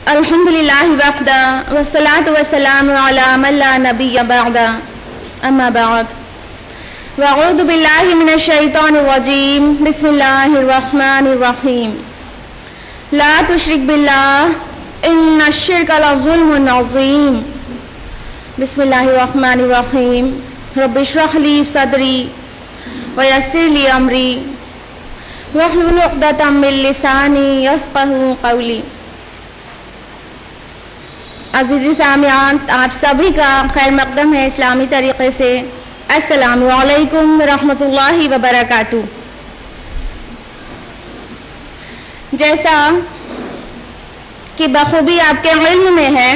अल्हम्दुलिल्लाहि वहदा वस्सलातु वस्सलामु अला मन ला नबिय्य बअदा अम्मा बाद वअऊज़ु बिल्लाहि मिनश शैतानिर रजीम बिस्मिल्लाहिर रहमानिर रहीम ला तुश्रिक बिल्लाह इन्नश शिर्का लज़ुल्मुन अज़ीम बिस्मिल्लाहिर रहमानिर रहीम रब्बि इश्रह ली सदरी वयस्सिर ली अमरी वहलुल उक़दतम मिन लिसानी यफ़क़हू क़ौली। अज़ीज़ी सामियान, आप सभी का खैर मक़दम है इस्लामी तरीक़े से। अस्सलामु अलैकुम रहमतुल्लाहि व बरकातुहू। जैसा कि बखूबी आपके इल्म में है,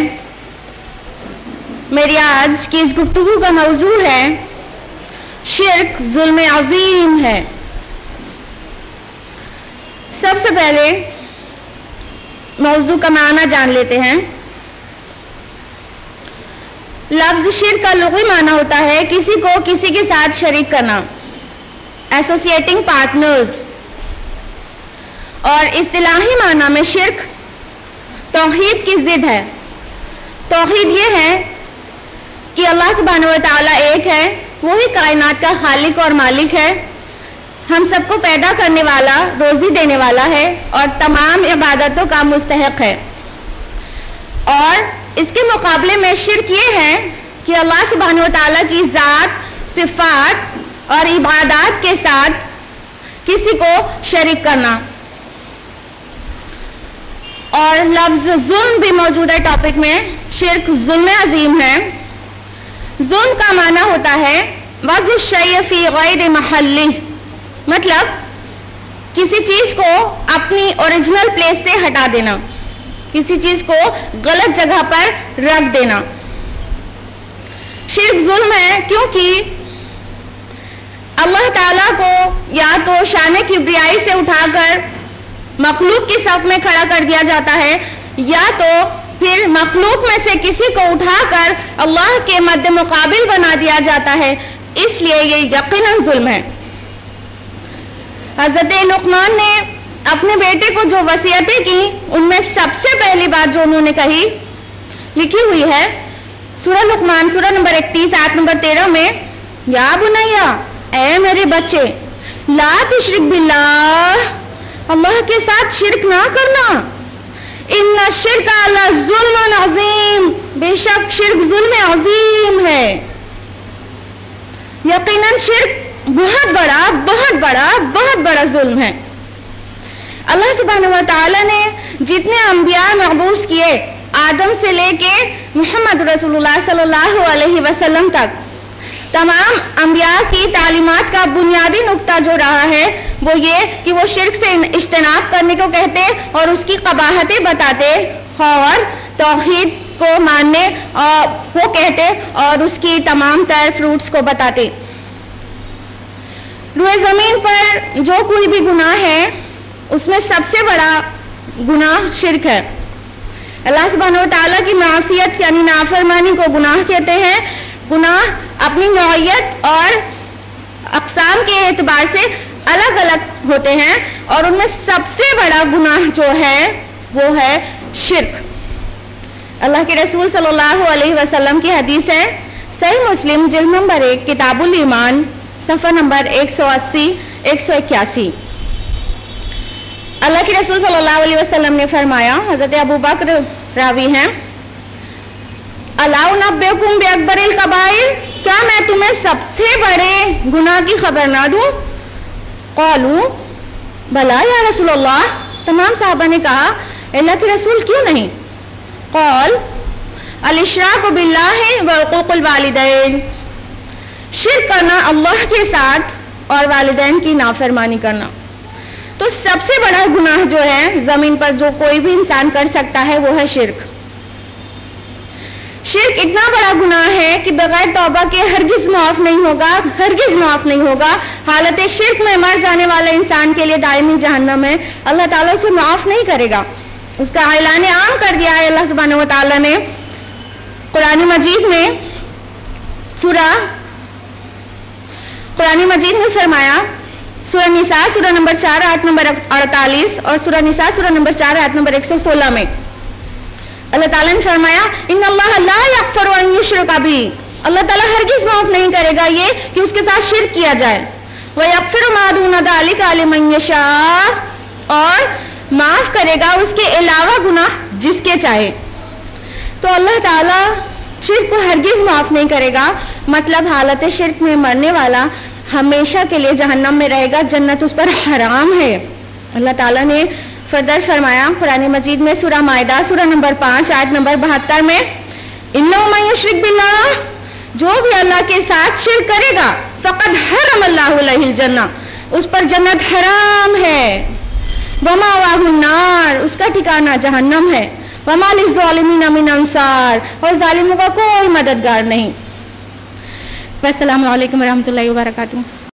मेरी आज की इस गुफ्तगू का मौजू है शिर्क ज़ुल्म अज़ीम है। सबसे पहले मौजू का माना जान लेते हैं। लफ्ज़ शिर्क का लुग़वी माना होता है किसी को किसी के साथ शरीक करना, एसोसिएटिंग पार्टनर्स, और इस्तिलाही माना में शिर्क तौहीद की ज़िद है। तौहीद ये है कि अल्लाह सुब्हानहू व तआला एक है, वही कायनात का खालिक और मालिक है, हम सबको पैदा करने वाला, रोज़ी देने वाला है और तमाम इबादतों का मुस्तहिक़ है। और इसके मुकाबले में शिर्क ये है कि अल्लाह सुब्हानहू व तआला की ज़ात, सिफ़ात और इबादत के साथ किसी को शरीक करना। और लफ्ज़ जुल्म भी मौजूदा टॉपिक में शिर्क ज़ुल्मे अज़ीम है। जुल्म का माना होता है वज़्उ शै फ़ी गैर महल्ली, मतलब किसी चीज़ को अपनी ओरिजिनल प्लेस से हटा देना, किसी चीज़ को गलत जगह पर रख देना। शिर्क जुल्म है क्योंकि अल्लाह ताला को या तो शान किब्रियाई से उठाकर मखलूक की सफ में खड़ा कर दिया जाता है, या तो फिर मखलूक में से किसी को उठाकर अल्लाह के मद्दे मुकाबिल बना दिया जाता है, इसलिए ये यकीनन जुल्म है। हज़रत लुक़मान ने अपने बेटे को जो वसीयतें की, उनमें सबसे पहली बात जो उन्होंने कही लिखी हुई है सूरह लुक़मान, सूरह नंबर 31 आयत नंबर 13 में, या बुनैया, ऐ मेरे बच्चे, ला तुश्रिक बिल्लाह, अल्लाह के साथ शिर्क ना करना, इन्ना शिर्का लज़ुल्मुन अज़ीम, बेशक शिर्क ज़ुल्म अज़ीम है। यकीनन शिर्क बहुत बड़ा जुल्म है। अल्लाह सुब्हानहू व तआला ने जितने अंबिया मबूस किए, आदम से लेके मोहम्मद रसूलुल्लाह सल्लल्लाहु अलैहि वसल्लम तक, तमाम अंबिया की तालीमात का बुनियादी नुक्ता जो रहा है वो ये कि वो शिर्क से इज्तनाब करने को कहते और उसकी कबाहतें बताते और तौहीद को मानने वो कहते और उसकी तमाम तर फ्रूट्स को बताते। रूए ज़मीन पर जो कोई भी गुनाह है उसमें सबसे बड़ा गुनाह शिर्क है। अल्लाह सुब्हानहू व तआला की मासियत यानी नाफरमानी को गुनाह कहते हैं। गुनाह अपनी नौइयत और अक़साम के एतबार से अलग अलग होते हैं और उनमें सबसे बड़ा गुनाह जो है वो है शिर्क। अल्लाह के रसूल सल्लल्लाहु अलैहि वसल्लम की हदीस है, सही मुस्लिम जिल्द नंबर 1 किताबुल ईमान सफ़ा नंबर 180-181। अल्लाह के रसूल सल्लल्लाहु अलैहि वसल्लम ने फरमाया, हज़रत अबू बकर रावी हैं, अला उनब्बिउकुम बिअकबरिल कबाइर, क्या मैं तुम्हें सबसे बड़े गुनाह की खबर ना दूं? क़ालू भला या रसूलल्लाह, तमाम साहबा ने कहा, अल्लाह के रसूल क्यों नहीं? क़ाल अल-इशराकु बिल्लाहि व उक़ूक़ुल वालिदैन, शिर्क करना अल्लाह के साथ और वालिदैन की नाफरमानी करना। तो सबसे बड़ा गुनाह जो है ज़मीन पर जो कोई भी इंसान कर सकता है वो है शिर्क। शिर्क इतना बड़ा गुनाह है कि बगैर तौबा के हरगिज़ माफ़ नहीं होगा। हालत शिर्क में मर जाने वाले इंसान के लिए दायमी जहन्नम है, अल्लाह ताला उसे माफ़ नहीं करेगा। उसका ऐलान आम कर दिया है अल्लाह सुब्हानहू व तआला ने कुरान मजीद में फरमाया, सूरह निसा सूरह नंबर 4 आयत नंबर 48 और सूरह निसा सूरह नंबर 4 आयत नंबर 116 में, اللہ تعالیٰ نے فرمایا ان اللہ لا یغفر ان یشرک بہ، اللہ تعالیٰ ہرگز معاف نہیں کرے گا یہ کہ اس کے ساتھ شرک کیا جائے. وَيَغْفِرُ مَا دُونَ ذَلِكَ لِمَن يَشَاءُ، اور معاف کرے گا اس کے علاوہ گناہ جس کے چاہے. تو اللہ تعالیٰ شرک کو ہرگز معاف نہیں کرے گا، مطلب حالت شرک میں مرنے والا ہمیشہ کے لیے جہنم میں رہے گا، جنت اس پر حرام ہے. اللہ تعالیٰ نے فردر فرمایا قرآن مجید میں سورہ مائدہ سورہ نمبر 5 آیت نمبر 72 میں اِنَّهُ مَن يُشْرِكْ بِاللَّهِ، جو بھی اللہ کے ساتھ شرک کرے گا فقد حرم اللہ علیہ الجنہ، اس پر جنت حرام ہے. وَمَأْوَاهُ النَّارُ، اس کا ٹھکانہ جہنم ہے. وَمَا لِلظَّالِمِينَ مِنْ أَنصَارٍ، اور ظالموں کا کوئی مددگار نہیں. السلام علیکم ورحمۃ اللہ وبرکاتہ.